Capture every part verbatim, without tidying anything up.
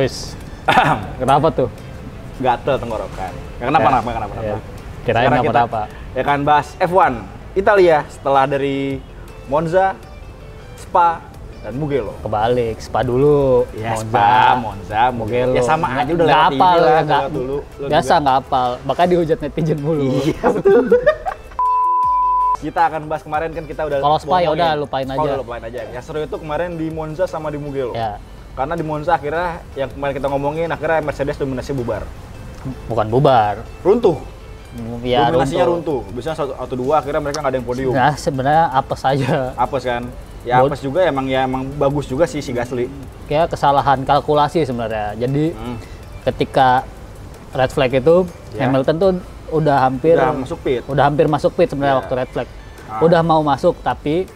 Wis. Kenapa tuh? Gatel tenggorokan. Gak kenapa, Ya, kenapa, kenapa, kenapa. ya. Kirain Sekarang kita kenapa-napa. ya kan bahas F satu Italia setelah dari Monza, Spa, dan Mugello. Kebalik, Spa dulu. Ya, Monza, Spa, Monza, Mugello. Ya sama aja udah Nggak lewat T V apal, lah, nggak- lewat dulu. Lu Biasa juga. nggak apal, makanya dihujat netizen mulu. Iya, betul. Kita akan bahas kemarin kan kita udah Kalau Spa ya ngomongin. udah, lupain Spa aja. udah lupain aja. Yang seru itu kemarin di Monza sama di Mugello. Ya, Karena di Monza akhirnya yang kemarin kita ngomongin akhirnya Mercedes dominasi bubar. bukan bubar. Runtuh. Ya, Dominasinya runtuh. Biasanya satu atau dua akhirnya mereka nggak ada yang podium. Nah, sebenarnya apa saja. Apes kan? Ya Bod- apes juga emang ya emang bagus juga sih si Gasly. Kayak kesalahan kalkulasi sebenarnya. Jadi Hmm. ketika red flag itu Ya. Hamilton tuh udah hampir Udah masuk pit. udah hampir masuk pit sebenarnya Ya. waktu red flag. Ah. Udah mau masuk tapi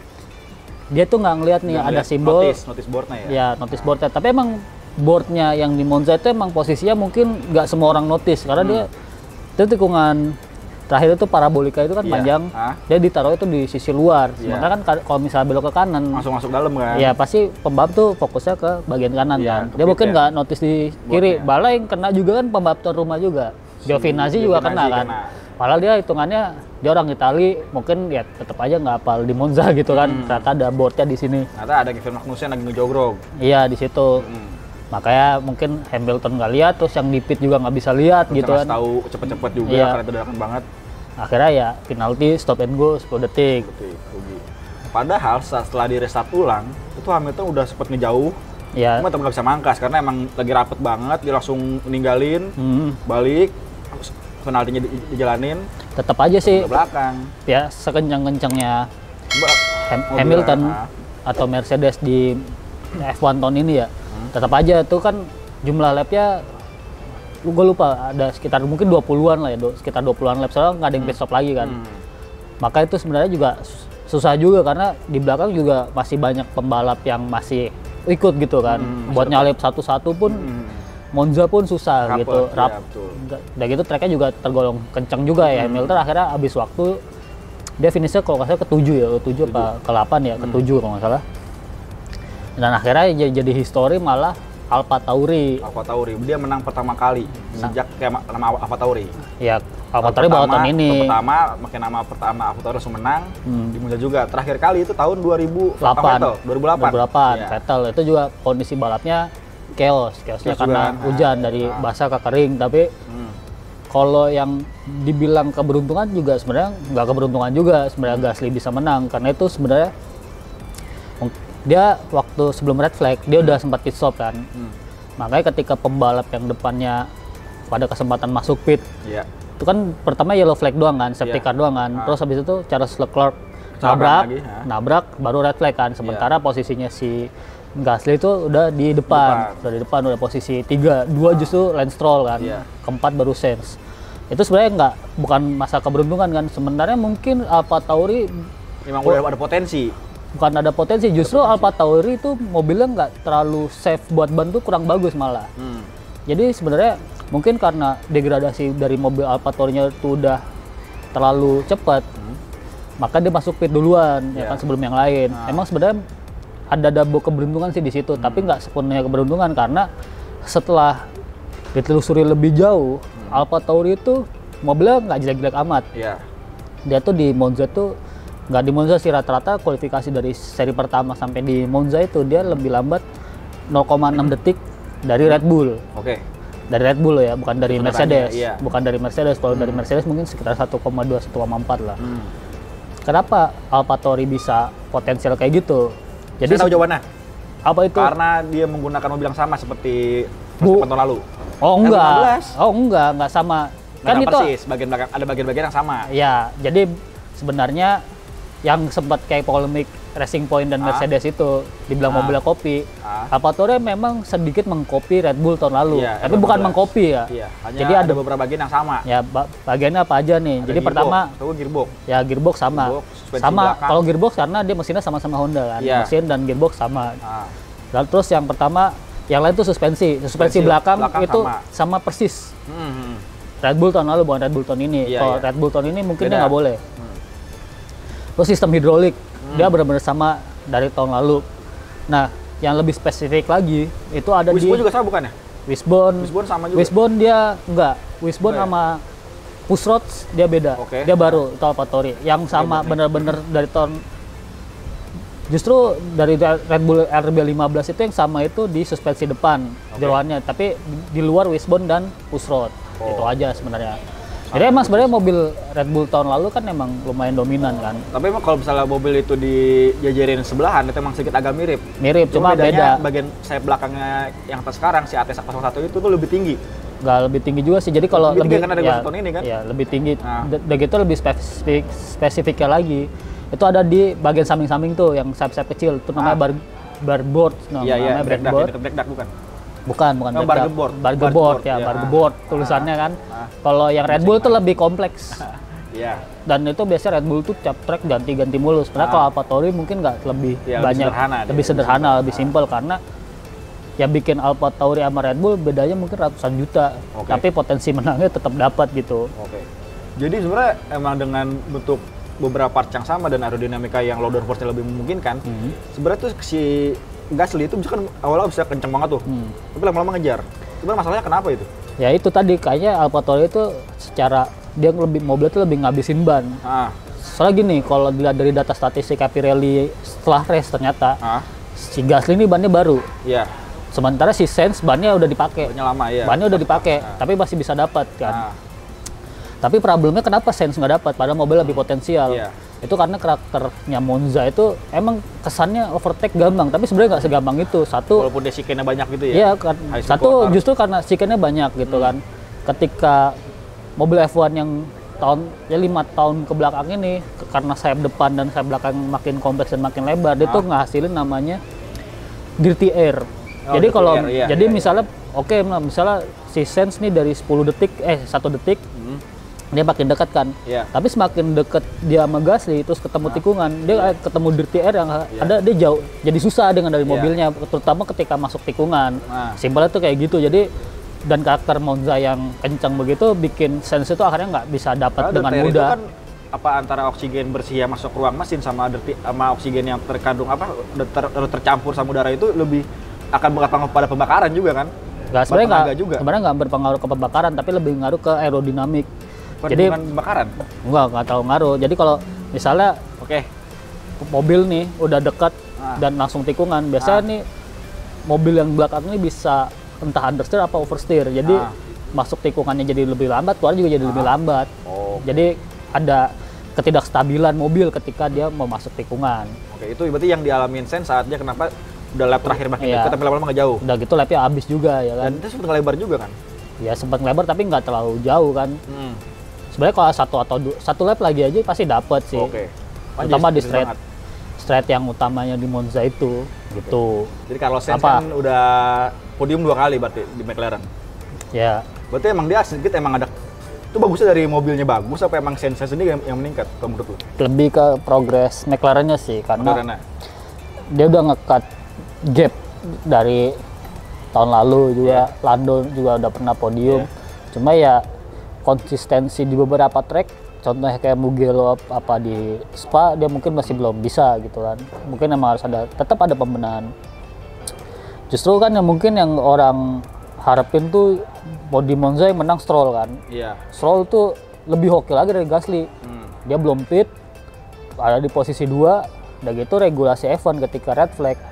dia tuh nggak ngeliat nih Nggak ada ngeliat simbol notice, notice boardnya ya. ya notice boardnya. Tapi emang boardnya yang di Monza itu emang posisinya mungkin nggak semua orang notice karena Hmm. dia itu tikungan terakhir itu parabolika itu kan Iya. panjang, Ah. dia ditaruh itu di sisi luar. Iya. Sementara kan ka- kalau misalnya belok ke kanan, Langsung masuk dalam kan. ya pasti pembalap tuh fokusnya ke bagian kanan Iya, kan. ke Dia pit mungkin ya. nggak notice di kiri. Boardnya. Malah yang kena juga kan pembalap tuan rumah juga. Giovinazzi juga Giovinazzi kena kan. kena. Padahal dia hitungannya dia orang Itali, mungkin ya tetap aja nggak hafal di Monza gitu kan. Hmm. Ternyata ada boardnya di sini. Ternyata ada Kevin Magnussen lagi ngejogrog. Iya di situ. Hmm. Makanya mungkin Hamilton nggak lihat, terus yang di pit juga nggak bisa lihat Terus gitu ngasih kan. tahu cepet-cepet juga Iya. karena itu dadakan banget. Akhirnya ya penalti stop and go sepuluh detik. Betul, rugi. Padahal sa- setelah di restart ulang, itu Hamilton udah sempet ngejauh. Ya. Cuma tetap nggak bisa mangkas karena emang lagi rapet banget, dia langsung ninggalin, Hmm, balik, penaltinya di- dijalanin, tetap aja sih ke belakang. ya sekencang-kencangnya Mbak, Ham- mobil Hamilton ah. atau Mercedes di F satu tahun ini ya, Hmm. tetap aja tuh kan jumlah lapnya gue lupa ada sekitar mungkin dua puluhan lah ya, do- sekitar dua puluhan lap, soalnya nggak ada yang pit stop lagi kan. Hmm. Maka itu sebenarnya juga sus- susah juga karena di belakang juga masih banyak pembalap yang masih ikut gitu kan. Hmm, Buat masih nyalip satu-satu pun Hmm. Monza pun susah Rapet, gitu. iya, Rap. betul. Dan gitu tracknya juga tergolong kencang juga ya. Hmm. Hamilton akhirnya habis waktu dia finishnya kalau nggak salah ketujuh ya, ketujuh apa ke delapan ya, ketujuh kalau nggak salah. Dan akhirnya jadi, jadi history malah Alfa Tauri. Alfa Tauri, dia menang pertama kali sejak kayak nama Alfa Tauri. Ya Alfa Tauri bawa tahun ini. Tahun pertama, makin nama pertama Alfa Tauri langsung menang. Hmm. Di Monza juga. Terakhir kali itu tahun dua ribu delapan. delapan. dua ribu delapan. dua ribu delapan. Iya. Vettel itu juga kondisi balapnya chaos, chaosnya Chaos karena juga kan. hujan Ah, dari ah. basah ke kering. Tapi Hmm. kalau yang dibilang keberuntungan juga sebenarnya nggak keberuntungan juga sebenarnya Gasly bisa menang karena itu sebenarnya dia waktu sebelum red flag dia udah sempat pit stop kan. Hmm. Makanya ketika pembalap yang depannya pada kesempatan masuk pit Iya. itu kan pertama yellow flag doang kan, safety Iya. car doang kan. Ah. Terus habis itu Charles Leclerc Nabrak nabrak, lagi, ah. nabrak baru red flag kan. Sementara posisinya si Gasly itu udah di depan, Depan. udah di depan udah posisi tiga, dua justru Lance Stroll kan, Iya. keempat baru Sainz. Itu sebenarnya nggak bukan masa keberuntungan kan. Sebenarnya mungkin Alfa Tauri Memang Oh. udah ada potensi. bukan ada potensi, justru Alfa Tauri itu mobilnya nggak terlalu safe buat ban tuh kurang bagus malah. Hmm. Jadi sebenarnya mungkin karena degradasi dari mobil Alfa Tauri-nya itu udah terlalu cepat, maka dia masuk pit duluan ya Iya. kan sebelum yang lain. Nah. Emang sebenarnya ada double keberuntungan sih di situ, tapi nggak sepenuhnya keberuntungan karena setelah ditelusuri lebih jauh, Alfa Tauri itu mobilnya nggak jelek-jelek amat. Iya. Dia tuh di Monza tuh nggak di Monza sih, rata-rata kualifikasi dari seri pertama sampai di Monza itu dia lebih lambat nol koma enam detik dari Red Bull. Oke. Dari Red Bull ya, bukan dari Sebenarnya, Mercedes. iya. Bukan dari Mercedes. Kalau dari Mercedes mungkin sekitar satu koma dua, satu koma empat lah. Hmm. Kenapa Alfa Tauri bisa potensial kayak gitu? Jadi Jadi tahu se- jawabannya. apa itu? Karena dia menggunakan mobil yang sama seperti Bu. Verstappen tahun lalu. Oh Eh, enggak. lima belas. Oh enggak, enggak sama. Kan Kan itu persis, bagian belakang ada bagian-bagian yang sama. ya, jadi sebenarnya yang sempat kayak polemik Racing Point dan Ah. Mercedes itu dibilang Ah. mobilnya kopi. Ah. Alfa Tauri memang sedikit mengkopi Red Bull tahun lalu, Iya, tapi bukan lima belas. mengkopi ya. Iya, hanya Jadi ada, ada beberapa bagian yang sama. Ya, ba- bagiannya apa aja nih? Ada Jadi gearbox, pertama tahu gearbox. ya gearbox sama. Gearbox, suspensi sama belakang. kalau gearbox karena dia mesinnya sama-sama Honda kan. Iya. Mesin dan gearbox sama. Ah. Dan terus yang pertama, yang lain tuh suspensi. Suspensi Suspensi belakang, belakang itu sama. sama. persis. Hmm, hmm. Red Bull tahun lalu bukan Red Bull tahun ini. Iya, Kalau iya. Red Bull tahun ini mungkin Beda. dia nggak boleh. Hmm. Terus sistem hidrolik, dia benar-benar sama dari tahun lalu. Nah, yang lebih spesifik lagi itu ada Wis di juga sama bukan ya? Wishbone, Wishbone sama juga? Wishbone dia enggak. Wishbone Enggak ya? sama Push Rods dia beda. Oke. Dia baru itu AlphaTauri. Yang sama bener-bener dari tahun justru dari Red Bull R B lima belas itu yang sama itu di suspensi depan jeroannya, tapi di luar Wishbone dan Push Rod. Oh. Itu aja sebenarnya. Jadi emang sebenarnya mobil Red Bull tahun lalu kan emang lumayan dominan kan. Tapi emang kalau misalnya mobil itu dijajarin sebelahan itu emang sedikit agak mirip. Mirip, cuma, cuma beda. Bagian sayap belakangnya yang atas sekarang si A T S nol satu itu tuh lebih tinggi. Nggak lebih tinggi juga sih. Jadi kalau lebih, lebih kan ada ya, tahun ini kan? Ya, lebih tinggi. Nah. Udah gitu lebih spesifik spesifiknya lagi. Itu ada di bagian samping-samping tuh yang sayap-sayap kecil. Itu namanya ah. bar barboard. Nah, iya, iya, namanya brake duct bukan? Bukan, bukan oh, bargeboard. Bargeboard ya, ya. bargeboard tulisannya ah. kan. Ah. Kalau yang Red Bull tuh lebih kompleks. Iya. Dan itu biasanya Red Bull tuh cap track ganti-ganti mulu. Sebenarnya ah. kalau AlphaTauri mungkin nggak lebih ya, banyak, lebih sederhana, lebih sederhana, simple. lebih simpel karena yang bikin AlphaTauri sama Red Bull bedanya mungkin ratusan juta. Okay. Tapi potensi menangnya tetap dapat gitu. Oke. Okay. Jadi sebenarnya emang dengan bentuk beberapa parts yang sama dan aerodinamika yang low downforce lebih memungkinkan, hmm. sebenarnya tuh si Gasly itu bisa kan awalnya bisa kenceng banget tuh, hmm. tapi lama-lama ngejar. Sebenarnya masalahnya kenapa itu? Ya itu tadi kayaknya AlphaTauri itu secara dia lebih mobil itu lebih ngabisin ban. Ah. Soalnya gini, kalau dilihat dari data statistik Pirelli setelah race ternyata ah. si Gasly ini bannya baru. Iya. Sementara si Sainz bannya udah dipakai. Bannya lama ya. Bannya udah dipakai, ah. tapi masih bisa dapat kan. Ah. Tapi problemnya kenapa Sainz nggak dapat? Padahal mobil lebih potensial. Iya. Itu karena karakternya Monza itu emang kesannya overtake gampang, tapi sebenarnya nggak segampang itu. Satu, walaupun dia chicane banyak gitu ya? Iya, kan, satu quarter. Justru karena chicane banyak gitu hmm. kan. Ketika mobil F satu yang tahun ya lima tahun ke belakang ini, karena sayap depan dan sayap belakang makin kompleks dan makin lebar, ah. dia tuh ngasilin namanya dirty air. Oh, jadi kalau air, iya, jadi iya, misalnya iya. oke okay, misalnya si Sainz nih dari sepuluh detik eh satu detik hmm. dia makin dekat kan, yeah. tapi semakin dekat dia sama Gasly terus ketemu nah. tikungan, dia yeah. ketemu dirty air yang yeah. ada dia jauh, jadi susah dengan dari yeah. mobilnya, terutama ketika masuk tikungan. Nah. Simpelnya tuh kayak gitu. Jadi dan karakter Monza yang kencang begitu bikin Sainz itu akhirnya nggak bisa dapat dengan mudah. Itu kan apa antara oksigen bersih yang masuk ruang mesin sama dirty, sama oksigen yang terkandung apa ter, ter, tercampur sama udara itu lebih akan berpengaruh pada pembakaran juga kan? Nggak, sebenarnya nggak sebenarnya nggak berpengaruh ke pembakaran, tapi lebih ngaruh ke aerodinamik. Bukan jadi pembakaran? Enggak, nggak terlalu ngaruh. Jadi kalau misalnya oke okay, mobil nih udah dekat ah. dan langsung tikungan, biasanya ah. nih mobil yang belakang ini bisa entah understeer apa oversteer. Jadi ah. masuk tikungannya jadi lebih lambat, keluar juga jadi ah. lebih lambat. Oh. Jadi ada ketidakstabilan mobil ketika dia mau masuk tikungan. Oke, itu berarti yang dialamin Sainz saat dia kenapa udah lap terakhir makin iya. dekat tapi lama-lama nggak jauh. Udah gitu lapnya habis juga ya kan. Dan itu sempat ngelebar juga kan? Ya sempat ngelebar tapi nggak terlalu jauh kan. Hmm. Sebenarnya kalau satu atau dua, satu lap lagi aja pasti dapat sih. Oke. Okay. Terutama di straight banget. straight yang utamanya di Monza itu, okay. gitu. Jadi Carlos Sainz kan udah podium dua kali berarti di McLaren. Ya. Berarti emang dia sedikit emang ada. Itu bagusnya dari mobilnya bagus apa emang Sainz sendiri yang, yang meningkat kalau menurut lu? Lebih ke progres McLaren-nya sih karena McLaren-nya. Dia udah nge-cut gap dari tahun lalu juga. Yeah. Lando juga udah pernah podium. Yeah. Cuma ya konsistensi di beberapa track, contohnya kayak Mugello apa di Spa, dia mungkin masih belum bisa gitu kan. Mungkin emang harus ada, tetap ada pembenahan. Justru kan yang mungkin yang orang harapin tuh body Monza yang menang Stroll kan. Iya. Stroll tuh lebih hoki lagi dari Gasly. Hmm. Dia belum pit, ada di posisi dua, udah gitu regulasi F satu ketika red flag,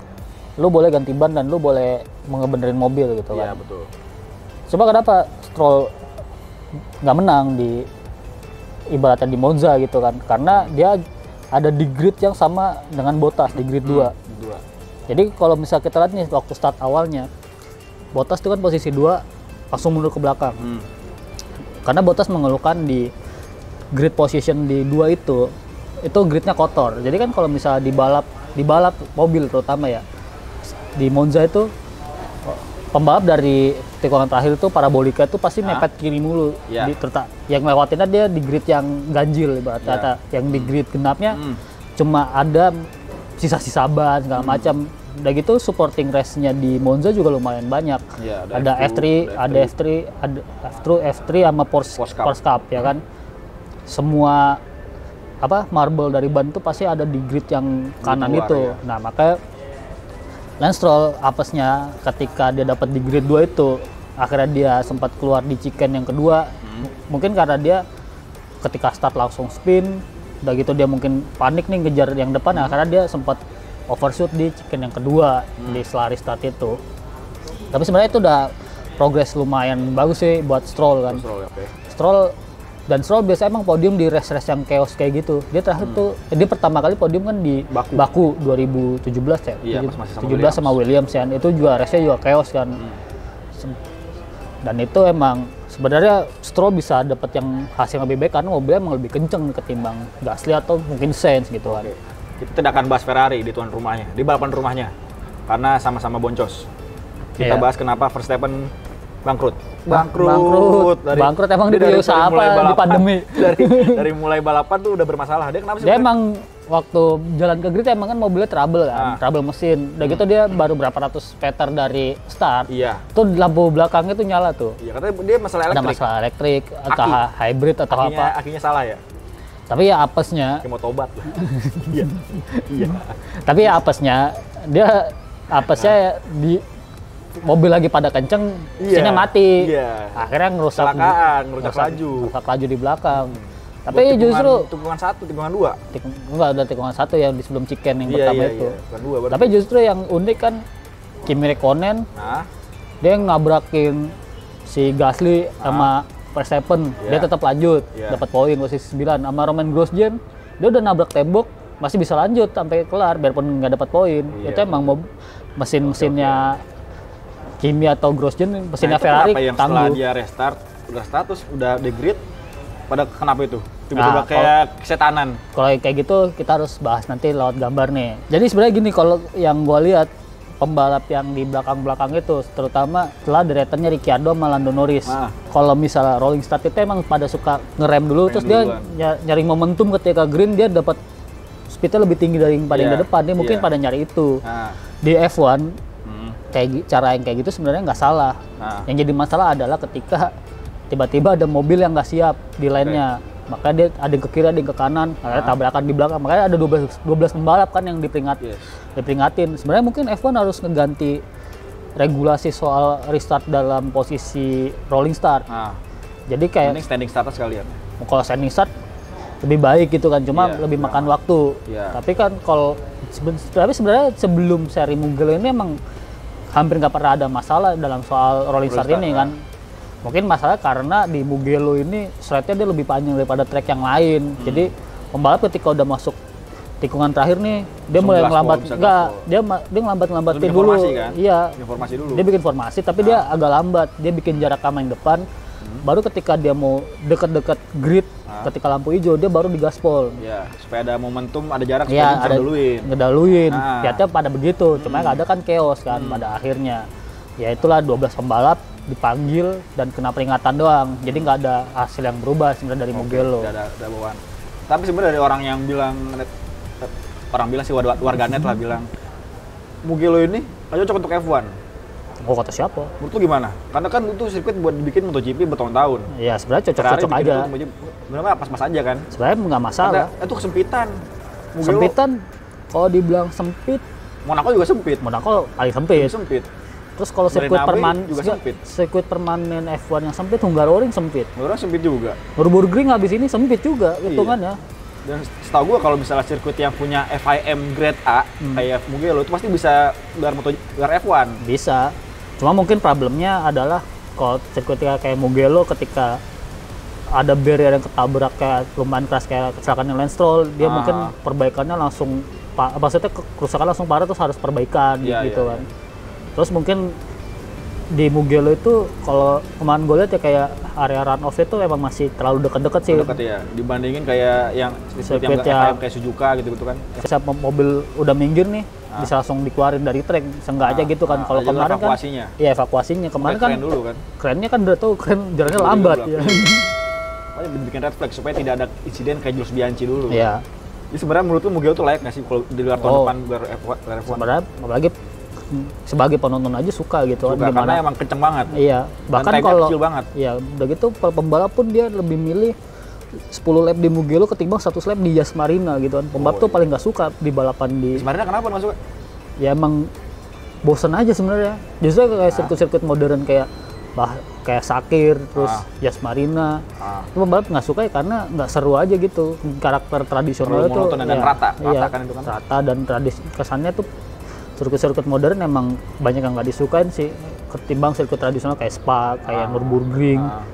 lu boleh ganti ban dan lu boleh mengebenerin mobil gitu kan. Iya betul. Coba kenapa Stroll nggak menang di ibaratnya di Monza gitu kan, karena dia ada di grid yang sama dengan Bottas di grid dua. Hmm, jadi kalau misal kita lihat nih waktu start awalnya Bottas itu kan posisi dua langsung mundur ke belakang. Hmm. Karena Bottas mengeluhkan di grid position di dua itu itu gridnya kotor. Jadi kan kalau misalnya di balap di balap mobil terutama ya di Monza itu pembalap dari tikungan terakhir itu parabolika itu pasti mepet ah. kiri mulu. Yeah. Di, terta, yang lewatinnya dia di grid yang ganjil ibaratnya, yeah. yang di grid genapnya mm. cuma ada sisa-sisa ban segala mm. macam. Udah gitu supporting race-nya di Monza juga lumayan banyak. Yeah, ada, ada F tiga, ada F tiga, ada F tiga, F tiga sama Porsche, Porsche Cup, Porsche Cup ya kan. Semua apa marble dari ban itu pasti ada di grid yang kanan luar, itu. Ya. Nah makanya Lance Stroll apesnya ketika dia dapat di grid dua itu, akhirnya dia sempat keluar di chicken yang kedua. Hmm. Mungkin karena dia ketika start langsung spin, udah gitu dia mungkin panik nih ngejar yang depan, hmm. akhirnya dia sempat overshoot di chicken yang kedua hmm. di setelah restart itu. Tapi sebenarnya itu udah progres lumayan bagus sih buat Stroll kan. Stroll, okay. Stroll dan Stroll biasa emang podium di race-race yang chaos kayak gitu. Dia terakhir hmm. tuh, dia pertama kali podium kan di Baku, Baku dua ribu tujuh belas ya. Iya, pas masih sama tujuh belas Williams. sama Williams ya. Itu juga race-nya juga chaos kan. Hmm. Dan itu emang sebenarnya Stroll bisa dapat yang hasil lebih baik karena mobilnya emang lebih kenceng ketimbang Gasly atau mungkin Sainz gitu kan. Okay. Kita tidak akan bahas Ferrari di tuan rumahnya, di balapan rumahnya. Karena sama-sama boncos. Kita yeah. bahas kenapa Verstappen bangkrut. Bangkrut. Bangkrut. Dari, bangkrut emang dia dari usaha apa balapan, di pandemi? Dari dari mulai balapan tuh udah bermasalah. Dia kenapa sih? Dia emang waktu jalan ke grid emang kan mobilnya trouble kan, ah. trouble mesin. Udah hmm. gitu dia baru berapa ratus meter dari start. Iya. Tuh lampu belakangnya tuh nyala tuh. Iya, katanya dia masalah elektrik. Ada masalah elektrik atau Aki. hybrid atau akinya, apa. Akinya salah ya? Tapi ya apesnya. Kayak mau tobat lah. Iya. Iya. Tapi ya apesnya dia apesnya nah. di mobil lagi pada kenceng, iya, mesinnya mati. Iya. Akhirnya ngerusak kecelakaan, ngerusak laju. Ngerusak laju di belakang. Hmm. Tapi tikungan, justru tikungan satu, tikungan dua. Tik, enggak ada tikungan satu yang di sebelum chicken yang iya, pertama iya, itu. Iya. Dua, tapi justru yang unik kan Kimi Räikkönen, nah. dia ngabrakin si Gasly nah. sama Verstappen, yeah. dia tetap lanjut, yeah. dapat poin posisi sembilan. Sama Romain Grosjean, dia udah nabrak tembok, masih bisa lanjut sampai kelar, biarpun nggak dapat poin. Yeah. Itu emang mau mesin-mesinnya okay, okay. Kimi atau Grosjean, mesinnya nah, Ferrari yang tangguh. Setelah dia restart, udah status, udah di grid, pada kenapa itu? Tiba-tiba nah, kayak kesetanan. Kalau kayak gitu kita harus bahas nanti lewat gambar nih. Jadi sebenarnya gini, kalau yang gue lihat pembalap yang di belakang-belakang itu, terutama setelah deretannya Ricciardo sama Lando Norris. Nah. Kalau misalnya rolling start itu emang pada suka ngerem dulu, ngerem terus duluan. Dia nyari momentum ketika green, dia dapat speednya lebih tinggi dari yang paling yeah. di depan. Dia mungkin yeah. pada nyari itu. Nah. Di F satu kayak cara yang kayak gitu sebenarnya nggak salah. Nah. Yang jadi masalah adalah ketika tiba-tiba ada mobil yang nggak siap di lainnya, okay. maka dia ada yang ke kiri, ada yang ke kanan, nah. akhirnya tabrakan di belakang. Makanya ada dua belas pembalap kan yang diperingat, yes. diperingatin. Sebenarnya mungkin F satu harus ngeganti regulasi soal restart dalam posisi rolling start. Nah. Jadi kayak mending standing start sekalian. Kalau standing start lebih baik gitu kan, cuma yeah, lebih yeah. makan waktu. Yeah. Tapi kan kalau tapi sebenarnya sebelum seri Mugello ini emang hampir nggak pernah ada masalah dalam soal rolling start, start ini kan. Mungkin masalah karena di Mugello ini straight-nya dia lebih panjang daripada track yang lain. Hmm. Jadi pembalap ketika udah masuk tikungan terakhir nih, dia mulai ngelambat, enggak, dia dia ngelambat-ngelambatin dulu. Kan? Iya. Informasi dulu. Dia bikin formasi, tapi nah. dia agak lambat. Dia bikin jarak sama yang depan. Hmm. Baru ketika dia mau deket-deket grid, nah. ketika lampu hijau, dia baru digaspol. Iya, supaya ada momentum, ada jarak, ya, supaya ngedahuluin. Ngedahuluin. Nah. Lihatnya pada begitu, cuma hmm. ada kan chaos kan hmm. pada akhirnya. Ya itulah dua belas pembalap dipanggil dan kena peringatan doang. Jadi nggak ada hasil yang berubah sebenarnya dari okay, Mugello. Ada, ada bawaan. Tapi sebenarnya dari orang yang bilang, orang bilang sih warganet lah bilang, Mugello ini nggak cocok untuk F satu. Oh, kata siapa? Menurut lu gimana? Karena kan itu sirkuit buat dibikin MotoGP bertahun-tahun. Iya, sebenarnya cocok-cocok aja. Sebenarnya pas-pas aja kan? Sebenarnya nggak masalah. Karena itu kesempitan. Mugello, sempitan, kalau dibilang sempit, Monaco juga sempit. Monaco paling sempit. Sempit. Terus kalau sirkuit permanen juga sempit. Sirkuit permanen F satu yang sempit, Hungaroring sempit. Hungaroring sempit juga. Nürburgring habis ini sempit juga hitungannya. Iya. Dan setahu gua kalau misalnya sirkuit yang punya F I M grade A hmm. kayak Mugello itu pasti bisa gelar moto gelar F satu. Bisa. Cuma mungkin problemnya adalah kalau sirkuit kayak Mugello ketika ada barrier yang ketabrak kayak lumayan keras kayak kecelakaan Lance Stroll, dia ah. mungkin perbaikannya langsung maksudnya kerusakan langsung parah terus harus perbaikan ya, gitu ya, kan. Ya. Terus mungkin di Mugello itu kalau kemarin gue lihat ya kayak area runoff itu emang masih terlalu dekat-dekat sih. Dekat ya, dibandingin kayak yang sirkuit yang kayak Suzuka gitu-gitu kan. Bisa mobil udah minggir nih, ah. bisa langsung dikeluarin dari trek, sengaja ah. gitu kan. Ah. Kalau kemarin kan, iya evakuasinya kemarin kan, keren dulu kan. Kerennya kan udah tahu keren jalannya lambat ya. Makanya bikin red flag supaya tidak ada insiden kayak Jules Bianchi dulu. Iya. Jadi sebenarnya menurut lu Mugello tuh layak nggak sih kalau di luar tahun oh. depan gelar F satu? Sebenarnya apalagi sebagai penonton aja suka gitu suka, kan, karena emang kenceng banget. Iya, bahkan kalau kecil banget. Iya, udah gitu pembalap pun dia lebih milih sepuluh lap di Mugello ketimbang satu lap di Yas Marina gitu kan. Pembalap oh, tuh iya. paling nggak suka di balapan di Yas Marina. Kenapa nggak suka? Ya emang bosen aja sebenarnya. Justru kayak ah. sirkuit-sirkuit modern kayak bah kayak Sakir, terus ah. Yas Marina. Ah. Itu pembalap nggak suka ya karena nggak seru aja gitu. Karakter tradisional itu dan ya, rata, rata iya, kan itu kan. Rata dan tradisi kesannya tuh sirkuit-sirkuit modern emang banyak yang nggak disukain sih ketimbang sirkuit tradisional kayak Spa, kayak ah. Nürburgring. Ah.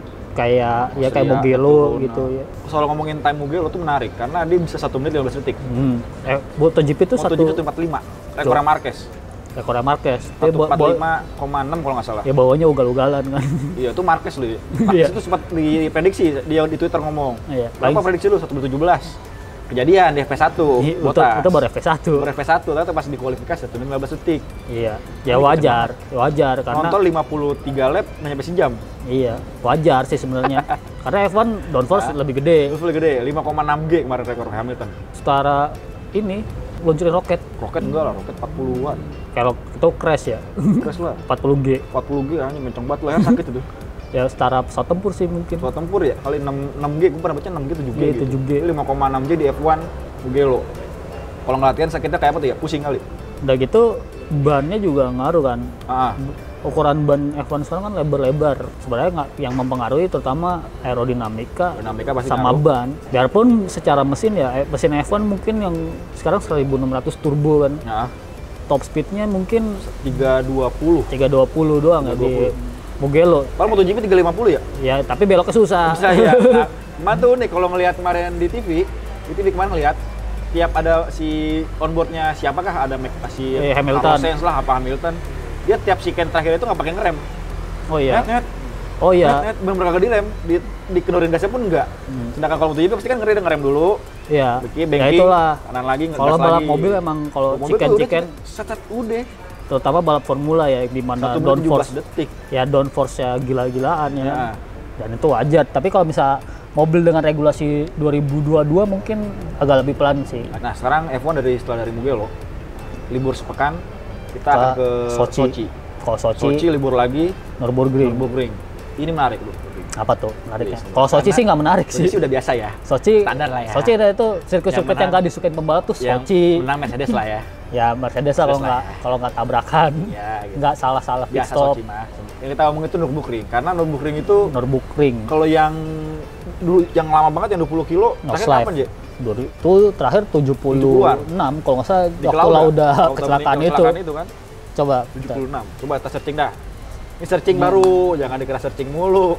Kayak oh, ya kayak Mugello gitu ya. Soal ngomongin time Mugello tuh menarik karena dia bisa satu menit lima belas detik. Hmm. Eh, MotoGP itu satu. MotoGP itu empat puluh lima. Rekornya Marquez. Rekornya Marquez. empat puluh lima koma enam kalau nggak salah. Ya bawahnya ugal-ugalan kan. Iya itu Marquez loh. Marquez itu sempat diprediksi dia di Twitter ngomong. Iya. Berapa prediksi lu satu tujuh belas? Kejadian di F P satu. Itu, itu baru F P satu. Baru F P satu, tapi pas di kualifikasi satu menit lima belas detik. Iya. Ya wajar, wajar karena nonton lima puluh tiga lap nggak nyampe sejam. Iya, wajar sih sebenarnya. Karena F satu downforce nah, lebih gede. Lebih gede, lima koma enam G kemarin rekor Hamilton. Setara ini luncurin roket. Roket enggak lah, roket empat puluhan. Kalau itu crash ya. Crash lah. empat puluh G. empat puluh G hanya mencong banget leher sakit itu. Ya setara pesawat tempur sih mungkin. Pesawat tempur ya, kali enam, enam G, gue pernah baca enam G, tujuh G gitu. tujuh G. lima koma enam G di F satu Mugello. Kalau nggak latihan sakitnya kayak apa tuh ya? Pusing kali. Udah gitu, bannya juga ngaruh kan. Ah. Ukuran ban F satu sekarang kan lebar-lebar. Sebenarnya nggak yang mempengaruhi terutama aerodinamika, aerodinamika pasti sama ngaruh. Ban. Biarpun secara mesin ya, mesin F satu mungkin yang sekarang seribu enam ratus turbo kan. Ah. Top speednya mungkin tiga dua puluh. tiga dua puluh doang ya di Mugello. Kalau MotoGP tiga lima puluh ya? Ya, tapi beloknya susah. Susah ya. Nah, tuh nih kalau ngelihat kemarin di T V, di T V kemarin ngelihat tiap ada si onboardnya siapakah ada si eh, Hamilton Carlos lah apa Hamilton, dia tiap siken terakhir itu nggak pakai ngerem. Oh iya. Net, net. Oh iya. Net, net benar-benar kagak direm, di dikeluarin gasnya pun enggak. Hmm. Sedangkan kalau MotoGP pasti kan ngerem ngerem dulu. Iya. Banking, ya itulah. Kanan lagi ngegas lagi. Kalau balap mobil emang kalau chicken-chicken set udah. Terutama balap formula ya di mana downforce detik. Ya downforce ya gila-gilaan ya. ya. Dan itu wajar. Tapi kalau misal mobil dengan regulasi dua ribu dua puluh dua mungkin agak lebih pelan sih. Nah, sekarang F satu dari setelah dari Mugello libur sepekan kita ke akan ke Sochi. Sochi. Kalau Sochi, Sochi libur lagi Nürburgring. Nürburgring. Ini menarik loh. Apa tuh menariknya? Kalau Sochi sih nggak menarik sih. Sochi udah biasa ya. Sochi standar lah ya. Sochi itu sirkuit-sirkuit yang nggak disukain pembalap tuh Sochi. Menang Mercedes lah ya. Ya Mercedes lah kalau nggak kalau nggak tabrakan, ya, gitu. Nggak salah-salah pit stop. Sochi mah. Yang kita ngomong itu Nürburgring, karena Nürburgring itu Nürburgring. Kalau yang dulu yang lama banget yang dua puluh kilo, no terakhir kapan aja? Itu terakhir tujuh puluh enam kalau nggak salah waktu Lauda kecelakaan itu. itu kan. Coba tujuh puluh enam. Coba kita searching dah. Ini searching hmm. baru, jangan dikira searching mulu.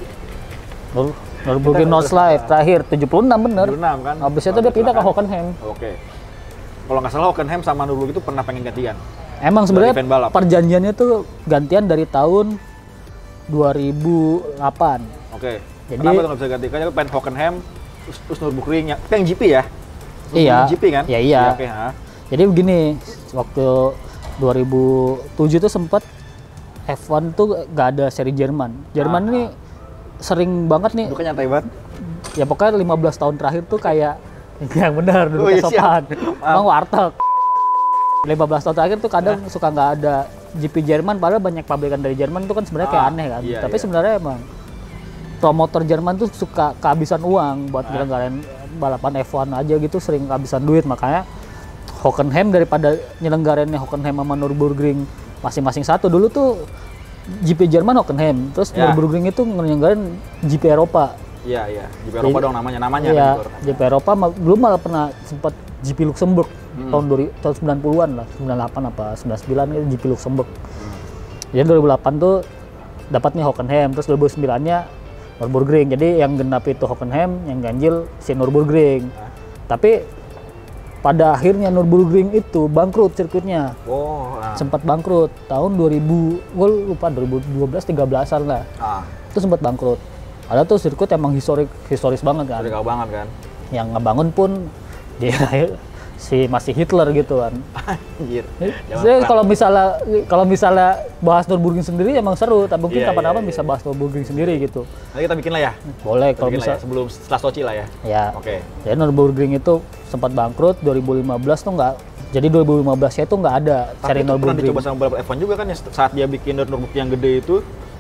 Nürburgring Nordschleife terakhir tujuh puluh enam bener. tujuh puluh enam kan. Habis itu dia pindah ke Hockenheim. Oke. Kalau nggak salah Hockenheim sama Nürburgring itu pernah pengen gantian. Emang sebenarnya perjanjiannya tuh gantian dari tahun dua ribu delapan. Oke. Jadi kenapa tuh nggak bisa ganti? Kan pengen Hockenheim, terus Nürburgring ya. Itu yang G P ya? Iya. G P kan? Ya, iya. Ya, oke, ha. Jadi begini, waktu dua ribu tujuh tuh sempat F satu tuh nggak ada seri Jerman. Jerman ah, ini ah. sering banget nih. Bukan nyantai banget. Ya pokoknya lima belas tahun terakhir tuh kayak yang benar dulu oh, iya, kesopan. Bang warteg. lima belas tahun terakhir tuh kadang nah. suka nggak ada G P Jerman, padahal banyak pabrikan dari Jerman itu kan sebenarnya ah, kayak aneh kan. Iya, Tapi iya. sebenarnya emang promotor Jerman tuh suka kehabisan uang buat nyelenggarain ah. balapan F satu aja gitu, sering kehabisan duit. Makanya Hockenheim daripada nyelenggarainnya Hockenheim sama Nürburgring masing-masing satu, dulu tuh G P Jerman Hockenheim, terus ya. Nürburgring itu nyelenggarain G P Eropa. Iya, iya. G P Eropa dong namanya, namanya iya, kan. G P Eropa belum malah pernah sempat G P Luxembourg hmm. tahun dua, tahun sembilan puluhan lah, sembilan puluh delapan apa sembilan puluh sembilan itu G P Luxembourg. Hmm. Jadi dua ribu delapan tuh dapatnya Hockenheim, terus dua ribu sembilan-nya Nürburgring. Jadi yang genap itu Hockenheim, yang ganjil si Nürburgring. Nah. Tapi pada akhirnya Nürburgring itu bangkrut sirkuitnya. Oh, nah. Sempat bangkrut tahun dua ribu, gue lupa dua ribu dua belas tiga belasan lah. Ah. Itu sempat bangkrut. Ada tuh sirkuit emang historik historis banget kan. Historik banget kan. Yang ngebangun pun dia si masih Hitler gitu kan. Anjir. Jadi kalau misalnya kalau misalnya bahas Nürburgring sendiri emang seru, tapi mungkin yeah, kapan-kapan yeah, bisa bahas Nürburgring sendiri gitu. Nanti kita bikin lah ya. Boleh kalau bisa ya, sebelum setelah Sochi lah ya. Ya. Oke. Okay. Jadi Nürburgring itu sempat bangkrut dua ribu lima belas tuh nggak. Jadi dua ribu lima belas ya itu nggak ada seri Nürburgring. Tapi pernah dicoba sama balap F satu juga kan ya, saat dia bikin Nürburgring yang gede itu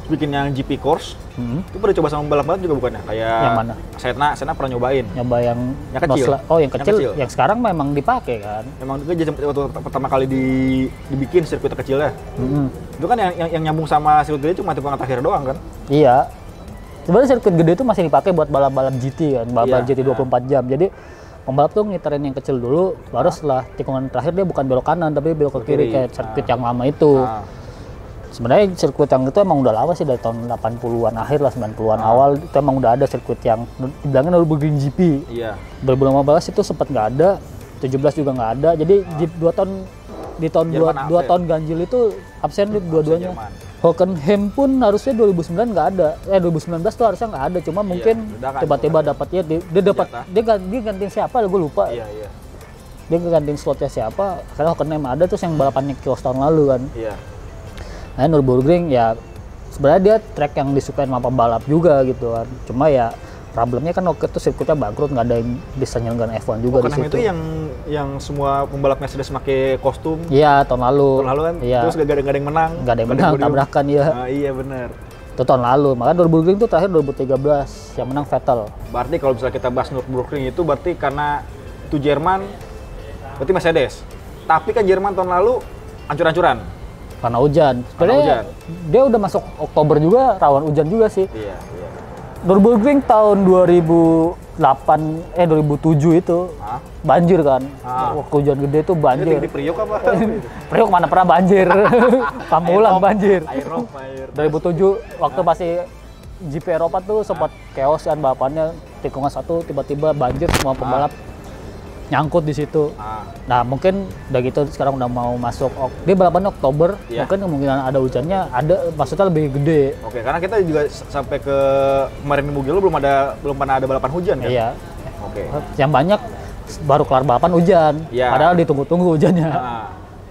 bikin yang G P course. Hmm. Itu pernah coba sama balap-balap juga bukannya? Kayak Yang mana? Senna, Senna pernah nyobain. Nyoba yang, Yang kecil. Nosla- oh yang kecil, Yang kecil. yang sekarang memang dipakai kan. Emang itu jadi waktu pertama kali di, dibikin sirkuit kecilnya. Hmm. Itu kan yang, yang, yang nyambung sama sirkuit gede cuma tikungan terakhir doang kan? Iya. Sebenarnya sirkuit gede itu masih dipakai buat balap-balap G T kan, balap-balap Iya, G T dua puluh empat jam. Jadi pembalap tuh ngiterin yang kecil dulu, baru setelah tikungan terakhir dia bukan belok kanan tapi belok ke kiri, Kiri. kayak sirkuit Ah. yang lama itu. Ah. Sebenarnya sirkuit yang itu emang udah lama sih, dari tahun delapan puluhan akhir lah, sembilan puluhan Ah. awal itu emang udah ada sirkuit yang dibilangnya Nürburgring G P. Iya. dua ribu lima belas itu sempat nggak ada, tujuh belas juga nggak ada. Jadi di dua tahun di tahun dua, Jerman dua absen. tahun ganjil itu absen di dua-duanya. Jerman. Hockenheim pun harusnya dua ribu sembilan nggak ada, eh dua ribu sembilan belas tuh harusnya nggak ada, cuma mungkin ledakan. tiba-tiba dapatnya dia, dia dapat Senjata. dia, gan- dia gantiin siapa, gue lupa. Iya, iya. Dia gantiin slotnya siapa, karena Hockenheim ada terus yang balapannya kios tahun lalu kan. Iya. Nah, Nürburgring ya sebenarnya dia track yang disukain sama pembalap juga gitu kan. Cuma ya problemnya kan waktu itu sirkuitnya bangkrut, nggak ada yang bisa nyelenggaran F satu juga di Hockenheim situ. itu yang yang semua pembalap Mercedes pakai kostum. Iya, tahun lalu. Tahun lalu kan, Iya. terus gak ada, gak ada yang menang. Nggak ada yang menang, podium. tabrakan ya. Ah, iya benar. Itu tahun lalu. Makanya Nürburgring itu terakhir dua ribu tiga belas yang menang Vettel. Berarti kalau misalnya kita bahas Nürburgring itu berarti karena itu Jerman, berarti Mercedes. Tapi kan Jerman tahun lalu hancur-hancuran. Karena hujan. Karena Sebenarnya hujan. dia udah masuk Oktober juga, rawan hujan juga sih. Iya, iya. Nürburgring tahun dua ribu delapan eh dua ribu tujuh itu Hah? banjir kan. Ah. Waktu hujan gede itu Ini banjir. di Priok apa? Priok mana pernah banjir. Pamulang Aerob, banjir. Aerob, air. dua ribu tujuh waktu masih G P Eropa tuh sempat chaos kan balapannya, tikungan satu tiba-tiba banjir, semua pembalap nyangkut di situ. Ah, Nah mungkin udah gitu sekarang udah mau masuk ok- dia balapannya Oktober, Iya. mungkin kemungkinan ada hujannya, ada maksudnya lebih gede. oke, karena kita juga s- sampai ke kemarin di Mugello belum ada belum pernah ada balapan hujan kan? Iya. Oke. Yang banyak baru kelar balapan hujan, Iya. padahal ditunggu-tunggu hujannya. Nah,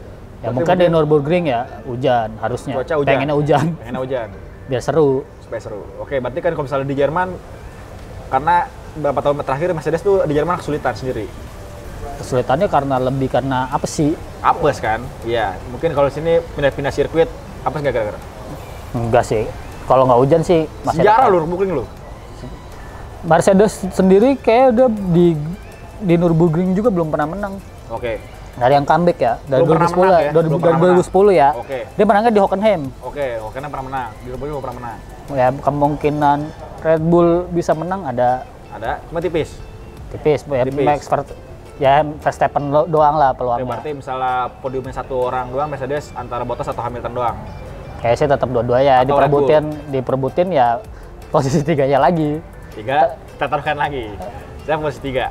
Ya berarti mungkin di mungkin Nürburgring ya hujan harusnya. cuaca hujan. Pengennya hujan Pengennya hujan. biar seru. Supaya seru. Oke, berarti kan kalau misalnya di Jerman, karena beberapa tahun terakhir Mercedes tuh di Jerman kesulitan sendiri. Kesulitannya karena lebih karena apa sih? Apes kan? Iya. Mungkin kalau sini pindah-pindah sirkuit, apes nggak kira-kira? Enggak sih. Kalau nggak hujan sih masih Sejarah ada. lu, Nürburgring lu. Mercedes sendiri kayak udah di di Nürburgring juga belum pernah menang. Oke. Dari yang comeback ya, dari Belum dua ribu pernah sepuluh menang ya, ya? dari Belum dari pernah dua ribu sepuluh ya. Oke. Dia menangnya di Hockenheim. Oke, oke, kan pernah menang. Di Nürburgring belum pernah menang. Ya kemungkinan Red Bull bisa menang ada Ada, cuma tipis. tipis, ya Tipis. Max Ver- ya Verstappen lo- doang lah Oke, peluangnya. berarti misalnya podiumnya satu orang doang Mercedes antara Bottas atau Hamilton doang. Kayak sih tetap dua-duanya Atau Red Bull. diperebutin, diperebutin ya posisi tiganya lagi. Tiga, kita taruhkan lagi. Saya posisi tiga.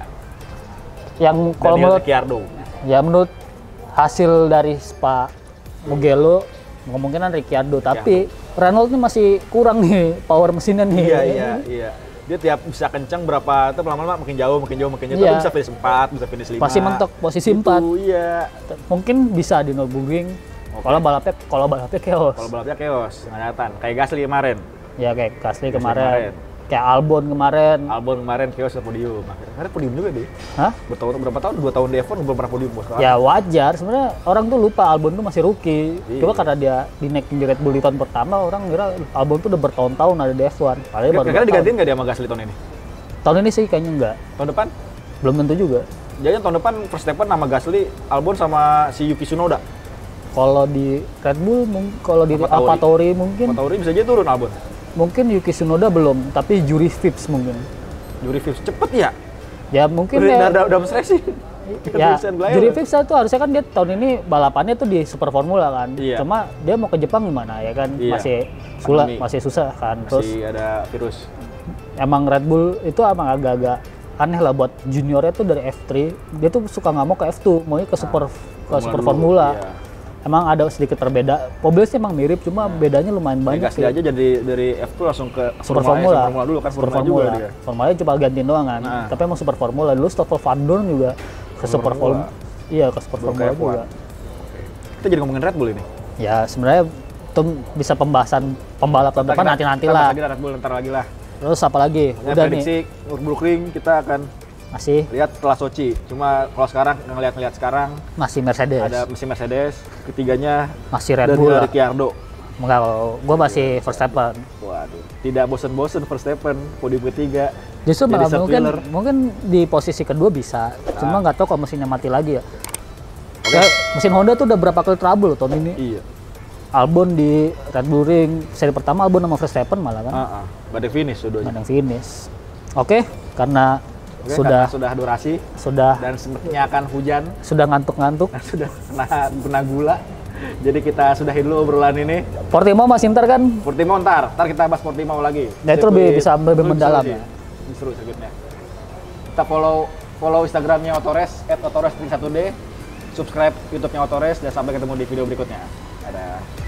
Yang kalau Daniel menurut Ricciardo. ya menurut hasil dari Spa Mugello kemungkinan Ricciardo, tapi Renault ini masih kurang nih power mesinnya nih. Iya, iya, iya. Dia tiap bisa kencang berapa, itu lama-lama makin jauh, makin jauh, makin jauh. Iya. Tapi bisa finish empat, bisa finish lima. Masih mentok posisi Gitu, empat. iya. Mungkin bisa di Nürburgring. Kalau balapnya kalau balapnya chaos. Kalau balapnya chaos, nggak kelihatan. Kayak Gasly kemarin. Ya kayak Gasly Gasly kemarin. kemarin. Kayak Albon kemarin. Albon kemarin chaos ke podium. Akhirnya podium juga deh. Hah? Bertahun berapa tahun? Dua tahun di F satu belum pernah podium bos. Ya wajar, sebenarnya orang tuh lupa Albon tuh masih rookie. Iya. Coba karena dia dinaikin di Red Bull di tahun pertama, orang kira Albon tuh udah bertahun-tahun ada di F satu. Padahal baru Kira-kira dua tahun. digantiin nggak dia sama Gasly tahun ini? Tahun ini sih kayaknya enggak. Tahun depan? Belum tentu juga. Jadi tahun depan Verstappen sama Gasly, Albon sama si Yuki Tsunoda. Kalau di Red Bull, mung- kalau di AlphaTauri. AlphaTauri mungkin Tauri bisa aja turun Albon. mungkin Yuki Tsunoda belum, tapi Juri Vips mungkin. Juri Vips cepet ya? Ya mungkin Udah ya. udah udah mesra sih. Ya, Christian Bale. Juri Vips itu harusnya kan dia tahun ini balapannya tuh di Super Formula kan. Iya. Cuma dia mau ke Jepang gimana ya kan? Iya. Masih sulit, Pandemi. masih susah kan. Terus Masih ada virus. emang Red Bull itu emang agak-agak aneh lah buat juniornya tuh dari F tiga. Dia tuh suka nggak mau ke F dua, maunya ke Super ke Formula Super dulu, Formula. iya. Emang ada sedikit perbeda. Mobilnya sih emang mirip, cuma bedanya lumayan Banyak banyak Gasly sih. aja jadi dari F dua langsung ke Super Formula, Formula. E, Formula dulu kan Super Formula, Formula. juga dia. Formulanya cuma gantiin doang kan. Nah. Tapi emang Super Formula dulu Stoffel Van Dorn juga ke Super Super Formula. Formula. Iya, ke Super Belum Formula ke F satu. juga. Kita jadi ngomongin Red Bull ini. Ya, sebenarnya itu bisa pembahasan pembalap tahun depan nanti-nanti Kita lah. bahas lagi lah Red Bull ntar lagi lah. Terus apa lagi? Ya, Udah prediksi nih. Nürburgring kita akan Masih lihat setelah Sochi. Cuma kalau sekarang ngelihat-ngelihat sekarang masih Mercedes. ada mesin Mercedes, ketiganya Masih Red Daniel Bull lah. Ricciardo. Enggak, gue masih Verstappen. Waduh, tidak bosan-bosan Verstappen, podium ketiga. Justru malah Jadi mungkin, Wheeler. mungkin di posisi kedua bisa, cuma nggak tahu kalau mesinnya mati lagi ya. Kayak mesin Honda tuh udah berapa kali trouble tahun ini. Iya. Albon di Red Bull Ring, seri pertama Albon sama Verstappen malah kan. Ah, ah. Badai finish sudah. Ada yang finish. Oke, karena Oke, sudah karena sudah durasi sudah dan sepertinya akan hujan, sudah ngantuk-ngantuk. dan sudah kena kena gula. Jadi kita sudahi dulu obrolan ini. Portimao masih ntar kan? Portimao ntar, ntar kita bahas Portimao lagi. Nah, itu lebih bisa lebih Seru mendalam sih. ya. Ini seru sirkuitnya. Kita follow follow Instagramnya Autores at autores satu d, subscribe YouTube-nya Autores, dan sampai ketemu di video berikutnya. Dadah.